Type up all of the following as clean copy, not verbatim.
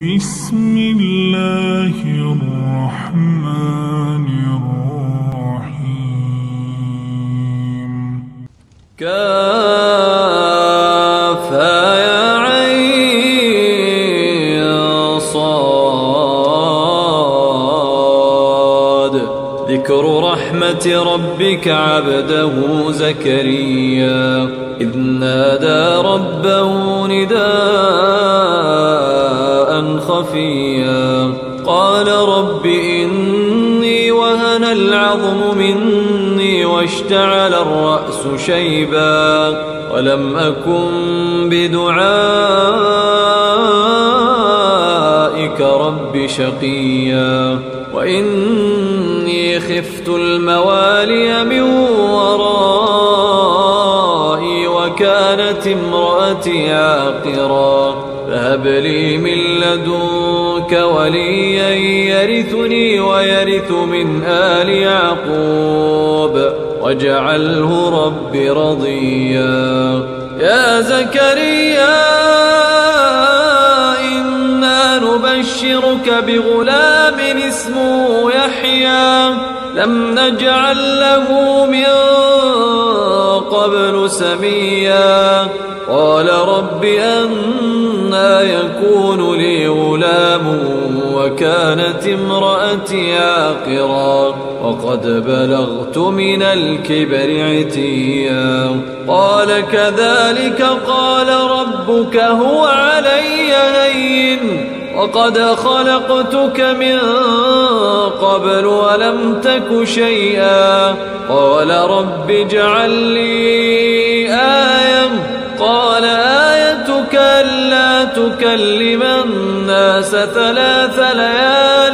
بسم الله الرحمن الرحيم. كافها يا عين صاد. ذكر رحمة ربك عبده زكريا إذ نادى ربه نداء خفيا قال رب إني وهن العظم مني واشتعل الرأس شيبا ولم أكن بدعائك رب شقيا وإني خفت الموالي من ورائي وكانت امرأتي عاقرا فهب لي من لدنك وليا يرثني ويرث من آل يعقوب واجعله رب رضيا. يا زكريا إنا نبشرك بغلام اسمه يحيى لم نجعل له من قبل سميا قال رب أنى يكون لي غلام وكانت امرأتي عاقرا وقد بلغت من الكبر عتيا قال كذلك قال ربك هو علي هين وقد خلقتك من قبل ولم تك شيئا قال رب اجعل لي آية قال آيتك ألا تكلم الناس 3 ليال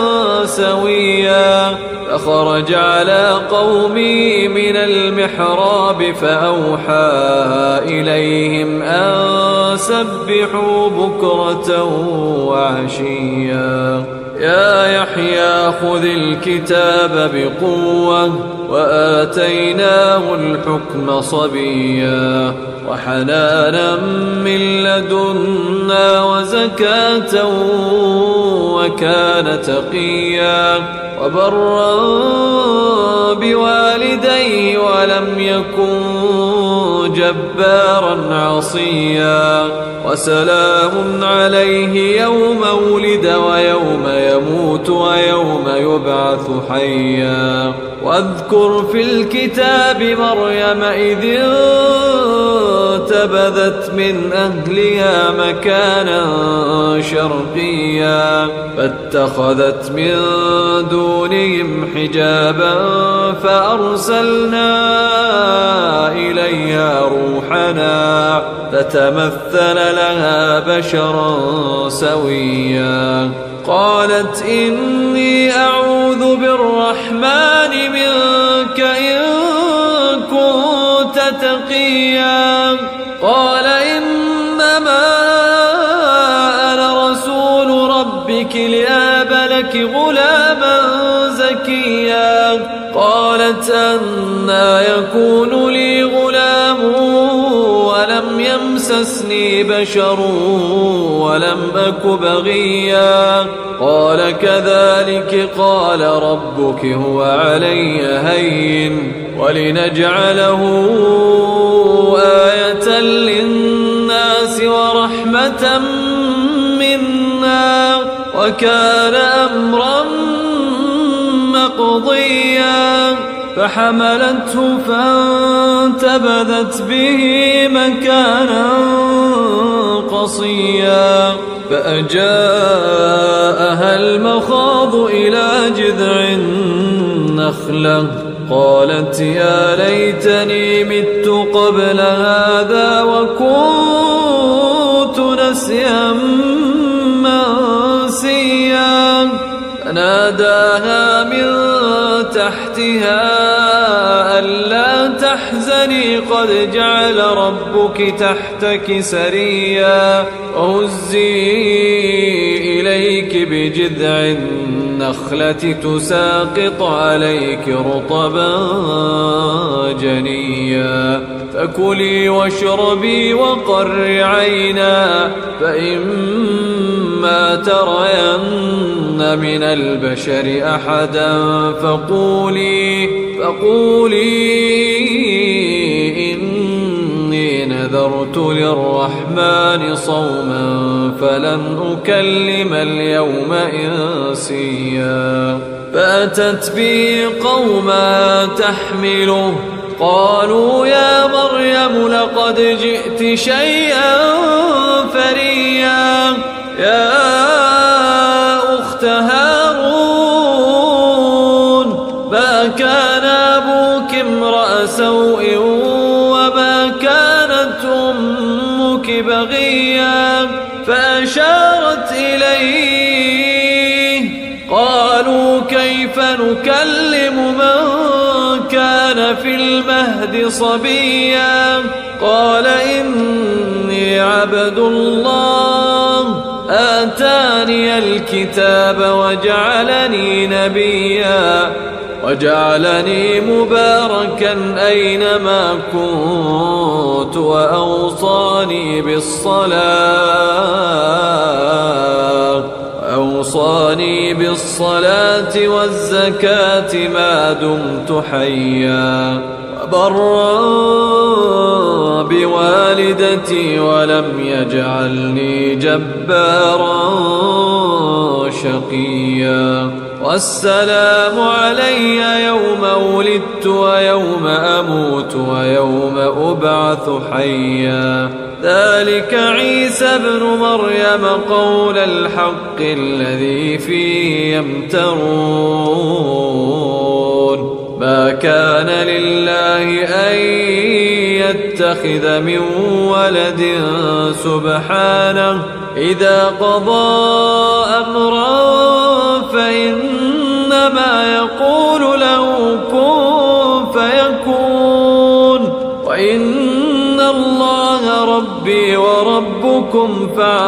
سويا فخرج على قومه من المحراب فأوحى إليهم أن سبحوا بكرة وعشيا. يا يحيى خذ الكتاب بقوة وآتيناه الحكم صبيا وحنانا من لدنا وزكاة وكان تقيا وبرا بوالديه ولم يكن جبارا عصيا وسلام عليه يوم ولد ويوم يموت ويوم يبعث حيا. واذكر في الكتاب مريم إذ انتبذت من أهلها مكانا شرقيا فاتخذت من دونهم حجابا فأرسلنا إليها روحنا فتمثل لها بشرا سويا قالت إني أعوذ بالرحمن منك إن كنت تقيا قال إنما أنا رسول ربك لأهب لك غلاما زكيا قالت أنى يكون لي غلام ولم يمسسني بشر ولم أك بغيا قال كذلك قال ربك هو علي هين ولنجعله آية للناس ورحمة منا وكان أمرا مقضيا فحملته فانتبذت به مكانا قصيا فأجاءها المخاض إلى جذع النخلة قالت يا ليتني مت قبل هذا وكنت نسيا منسيا فناداها من تحتها ألا تحزني قد جعل ربك تحتك سريا وهزي إليك بجذع النخلة تساقط عليك رطبا جنيا فكلي واشربي وقري عينا فإما إما ترين من البشر أحدا فقولي إني نذرت للرحمن صوما فلن أكلم اليوم إنسيا. فأتت به قوما تحمله قالوا يا مريم لقد جئت شيئا فريا. يا أخت هارون ما كان أبوك امرأ سوء وما كانت أمك بغيا. فأشارت إليه قالوا كيف نكلم من كان في المهد صبيا. قال إني عبد الله آتاني الكتاب وجعلني نبيا وجعلني مباركا أينما كنت وأوصاني بالصلاة والزكاة ما دمت حيا وبرا بوالدتي ولم يجعلني جبارا شقيا. والسلام علي يوم ولدت ويوم أموت ويوم أبعث حيا. ذلك عيسى ابن مريم قول الحق الذي فيه يمترون. ما كان لله أن يتخذ من ولد سبحانه إذا قضى أمرا فإنما يقول له كن فيكون. وإن الله ربي وربكم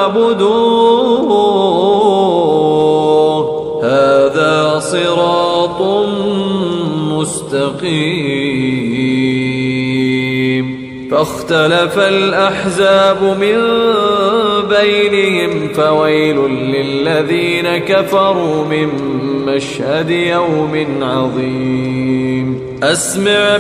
فاعبدوه هذا صراط مستقيم. فاختلف الأحزاب من بينهم فويل للذين كفروا من مشهد يوم عظيم. أسمع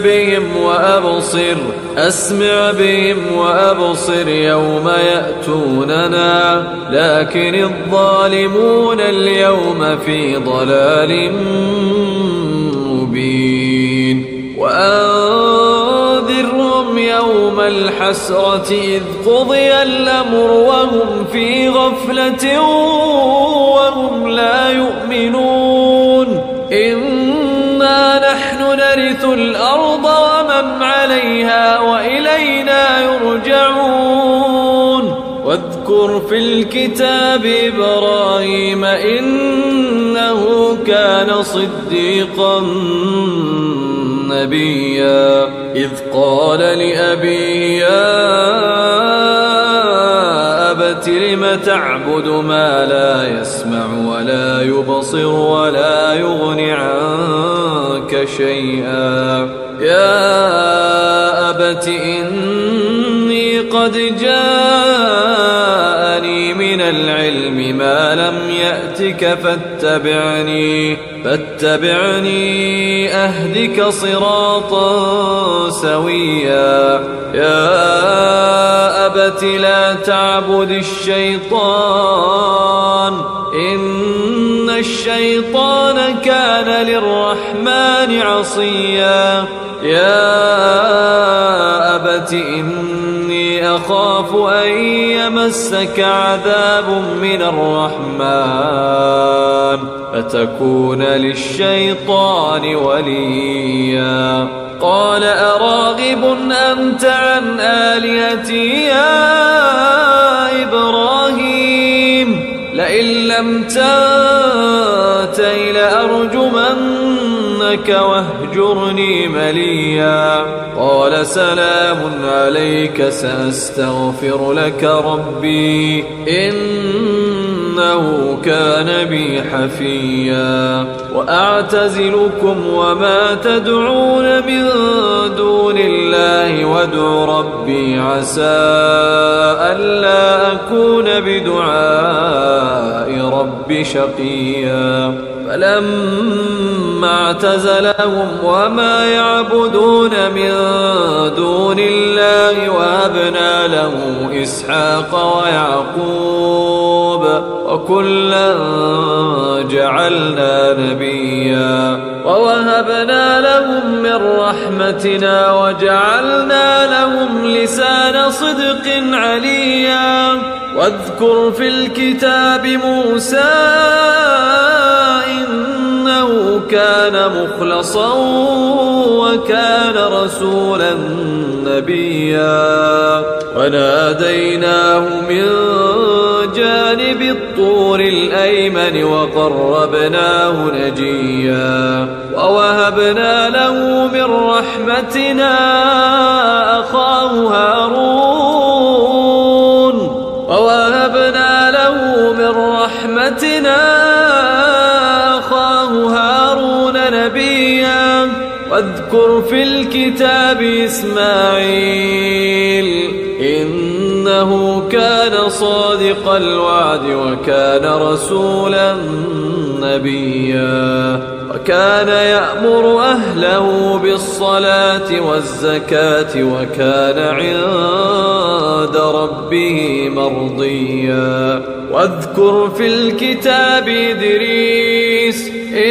بهم وأبصر يوم يأتوننا لكن الظالمون اليوم في ضلال مبين. وأنذرهم يوم الحسرة إذ قضي الأمر وهم في غفلة وهم لا يؤمنون. إنا نحن نرث الأرض ومن عليها وإلينا يرجعون. واذكر في الكتاب إبراهيم إنه كان صديقا نبيا إذ قال لأبيه يا أبت لم تعبد ما لا يسمع ولا يبصر ولا يغني عنك شيئا. يا أبت إني قد جاءني من العلم ما لم يأتك فاتبعني أهدك صراطا سويا. يا أبت لا تعبد الشيطان إن الشيطان كان للرحمن عصيا. يا أبت إني أخاف أن يمسك عذاب من الرحمن فتكون للشيطان وليا. قال أراغب أنت عن آلهتي يا إبراهيم لئن لم تنته لأرجمنك واهجرني مليا. قال سلام عليك سأستغفر لك ربي إنه إنه كان بي حفيا وأعتزلكم وما تدعون من دون الله وادع ربي عسى ألا أكون بدعاء ربي شقيا فلما اعتزلهم وما يعبدون من دون الله وهبنا له إسحاق ويعقوب وكلا جعلنا نبيا ووهبنا لهم من رحمتنا وجعلنا لهم لسان صدق عليا واذكر في الكتاب موسى إنه كان مخلصا وكان رسولا نبيا وناديناه من جانب الطور الأيمن وقربناه نجيا ووهبنا له من رحمتنا أخاه هارون ووهبنا له من رحمتنا أخاه هارون نبيا واذكر في الكتاب إسماعيل إنه كان صادق الوعد وكان رسولا نبيا وكان يأمر أهله بالصلاة والزكاة وكان عند ربه مرضيا واذكر في الكتاب إدريس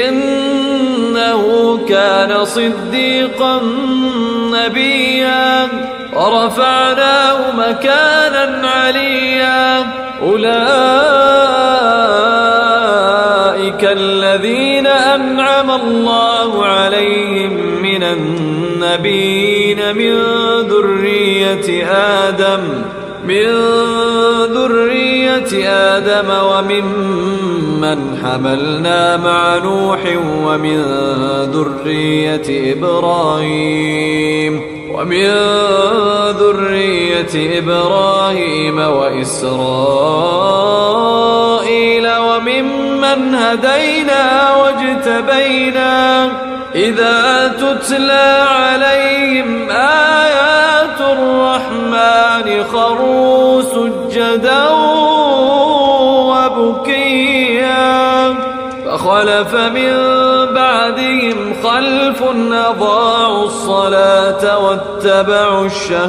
إنه كان صديقا نبيا ورفعناه مكانا عليا أولئك الذين أنعم الله عليهم من النبيين من ذرية آدم وممن حملنا مع نوح ومن ذرية إبراهيم وإسرائيل وممن هدينا واجتبينا إذا تتلى عليهم آيات الرحمن خروا سجدا وبكيا فخلف من بعدهم خلف أضاعوا الصلاة واتبعوا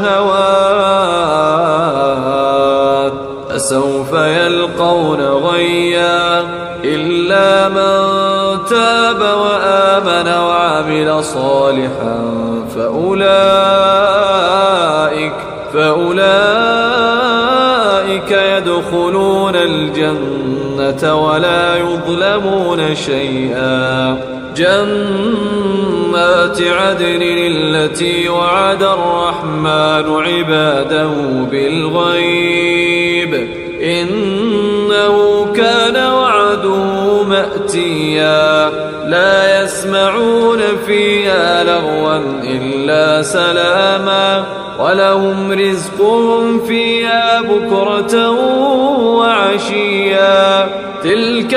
الشهوات فسوف يلقون غيا إلا من تاب وآمن وعمل صالحا فأولئك يدخلون الجنة ولا يظلمون شيئا جنات عدن التي وعد الرحمن عباده بالغيب إنه كان وعده مأتيا لا يسمعون فيها لغوا إلا سلاما ولهم رزقهم فيها بكرة وعشيا تلك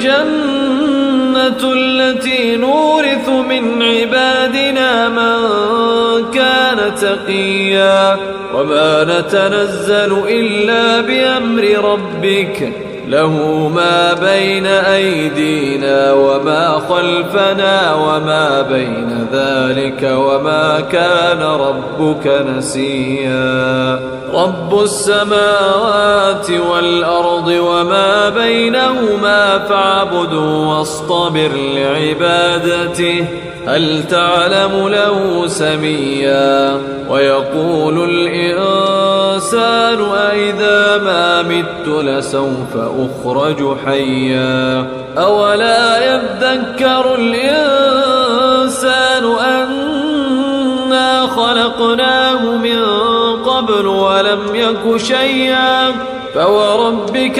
الجنة التي نورث من عبادنا من كان تقيا وما نتنزل إلا بأمر ربك له ما بين أيدينا وما خلفنا وما بين ذلك وما كان ربك نسيا رب السماوات والأرض وما بينهما فاعبده واصطبر لعبادته هل تعلم له سميا ويقول الإنسان أإذا ما مت لسوف أخرج حيا أولا يذكر الإنسان أنا خلقناه من قبل ولم يك شيئا فوربك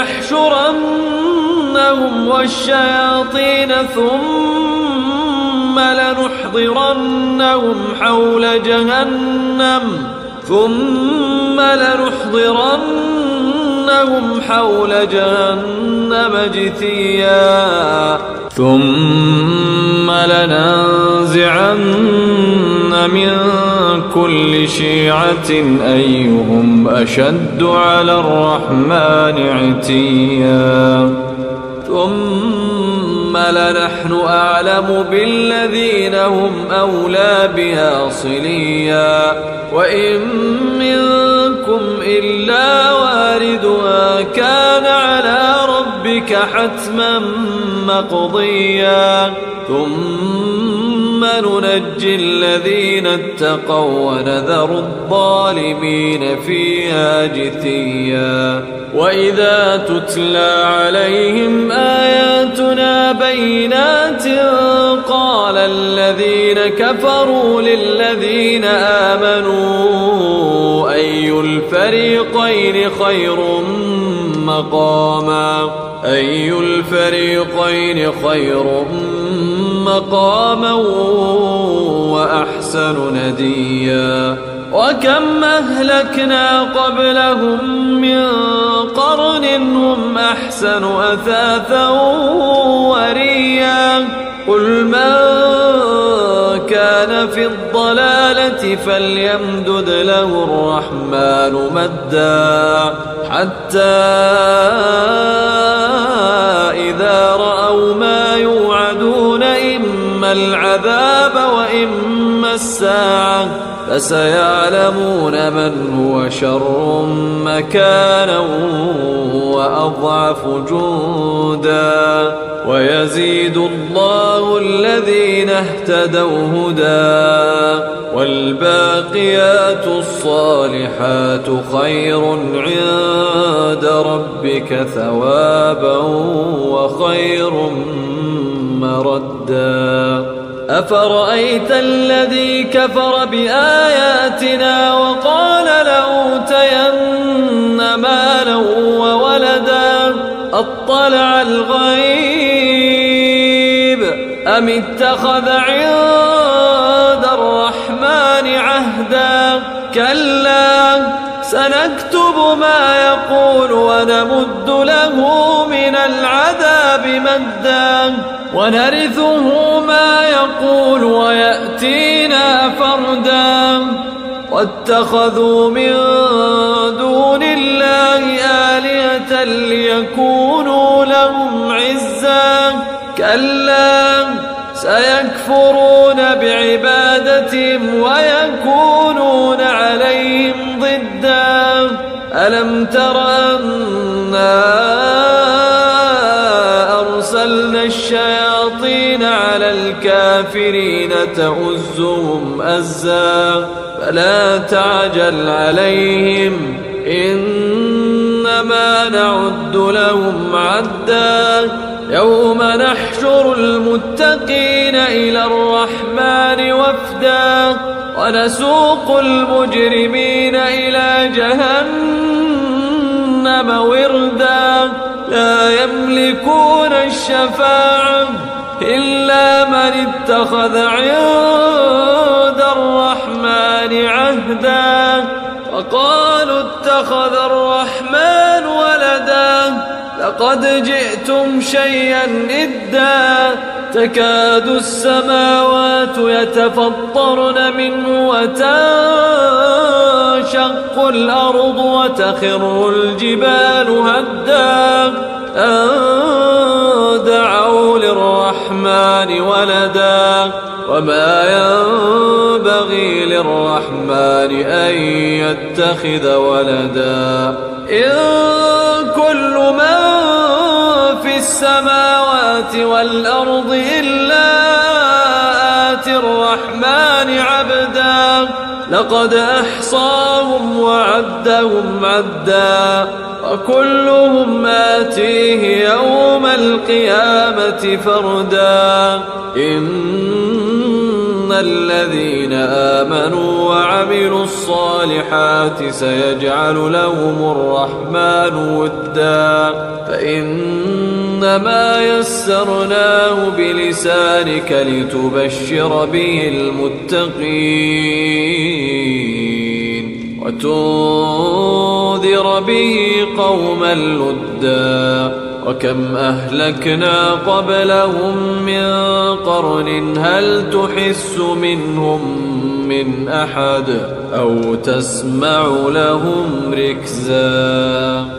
لنحشرنهم والشياطين ثم لنحضرنهم حول جهنم يحشرونهم حول جهنم جثيا ثم لننزعن من كل شيعة أيهم أشد على الرحمن عتيا ثم لنحن أعلم بالذين هم أولى بها صليا وإن منكم إلا واردها كان على ربك حتما مقضيا ثم ننجي الذين اتقوا ونذر الظالمين فيها جثيا وإذا تتلى عليهم آياتنا بينات قال الذين كفروا للذين آمنوا أي الفريقين خير مقاما مقاما وأحسن نديا وكم أهلكنا قبلهم من قرن هم أحسن أثاثا وريا قل من كان في الضلالة فليمدد له الرحمن مدا حتى إذا رأوا ما يوعدون إما العذاب وإما الساعة فسيعلمون من هو شر مكانا وأضعف جندا ويزيد الله الذين اهتدوا هدى والباقيات الصالحات خير عند ربك ثوابا وخير مردا أفرأيت الذي كفر بآياتنا وقال لأوتين مالا وولدا أطلع الغيب أم اتخذ عند الرحمن عهدا كلا سنكتب ما يقول ونمد له من العذاب مدا ونرثه ما يقول ويأتينا فردا واتخذوا من دون الله آلهة ليكونوا لهم عزا كلا سيكفرون بعبادتهم ويكونون عليهم ضدا ألم تر أنا أرسلنا الشياطين على الكافرين تؤزهم أزا فلا تعجل عليهم إنما نعد لهم عدا يوم نحشر المتقين إلى الرحمن وفدا ونسوق المجرمين إلى جهنم وردا لا يملكون الشفاعة إلا من اتخذ عند الرحمن عهدا وقالوا اتخذ الرحمن ولدا لقد جئتم شيئا إدا تكاد السماوات يتفطرن منه وتنشق الأرض وتخر الجبال هدا أن دعوا للرحمن ولدا وما ينبغي للرحمن أن يتخذ ولدا إن كل من في السماوات والأرض إلا آتي الرحمن عبدا لقد أحصاهم وعدهم عدا وكلهم آتيه يوم القيامة فردا إن الذين آمنوا وعملوا الصالحات سيجعل لهم الرحمن ودا فإنما يسرناه بلسانك لتبشر به المتقين لتنذر به قوما لدا وكم أهلكنا قبلهم من قرن هل تحس منهم من أحد أو تسمع لهم ركزا